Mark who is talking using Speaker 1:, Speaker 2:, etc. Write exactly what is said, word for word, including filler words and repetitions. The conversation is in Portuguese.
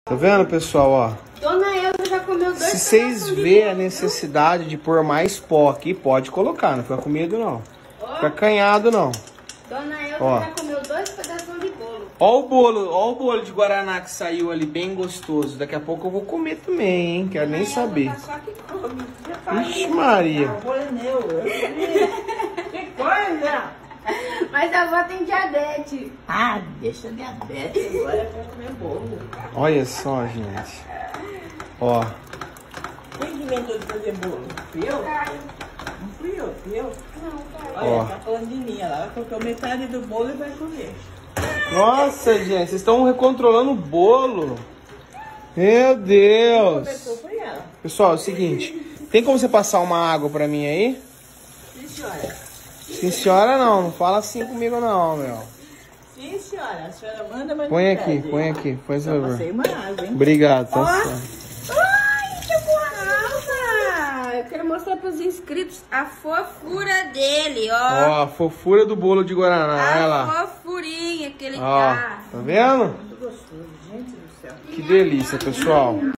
Speaker 1: Tá vendo, pessoal, ó?
Speaker 2: Dona Elza já comeu dois.
Speaker 1: Se vocês verem a necessidade de pôr mais pó aqui, pode colocar, não fica com medo não.
Speaker 2: Ó.
Speaker 1: Fica acanhado não.
Speaker 2: Dona Elza
Speaker 1: Ó.
Speaker 2: já comeu dois pedaços de bolo.
Speaker 1: Ó o bolo, ó o bolo de guaraná que saiu ali, bem gostoso. Daqui a pouco eu vou comer também, hein? Quero nem saber.
Speaker 2: Tá só que come.
Speaker 1: Vixe Maria.
Speaker 3: O bolo é meu. Que coisa!
Speaker 2: Mas a avó tem diabetes.
Speaker 3: Ah, deixa diabetes agora pra comer bolo.
Speaker 1: Olha só, gente. Ó.
Speaker 3: Quem que inventou de fazer bolo? Fui eu? Não fui eu, fui eu.
Speaker 2: Não, pai.
Speaker 3: Olha,
Speaker 1: Ó.
Speaker 3: tá falando de mim. Ela colocou metade do bolo e vai comer.
Speaker 1: Nossa, gente, vocês estão recontrolando o bolo. Meu
Speaker 3: Quem
Speaker 1: Deus.
Speaker 3: começou foi ela.
Speaker 1: Pessoal, é o seguinte. Tem como você passar uma água pra mim aí?
Speaker 3: Sim, senhora.
Speaker 1: Sim, senhora não. Não fala assim comigo não, meu.
Speaker 3: Sim, senhora. A senhora manda, mas
Speaker 1: Põe
Speaker 3: não
Speaker 1: aqui,
Speaker 3: pede.
Speaker 1: põe aqui. Põe, por
Speaker 3: Só
Speaker 1: favor.
Speaker 3: passei uma água, hein?
Speaker 1: Obrigado, tá
Speaker 2: Ó.
Speaker 1: certo.
Speaker 2: Ai, que boa! Eu quero mostrar pros inscritos a fofura dele, ó.
Speaker 1: Ó, a fofura do bolo de guaraná, olha
Speaker 2: A
Speaker 1: lá.
Speaker 2: fofurinha que ele
Speaker 1: Ó,
Speaker 2: tá.
Speaker 1: tá vendo?
Speaker 3: Muito gostoso, gente do céu.
Speaker 1: Que delícia, pessoal.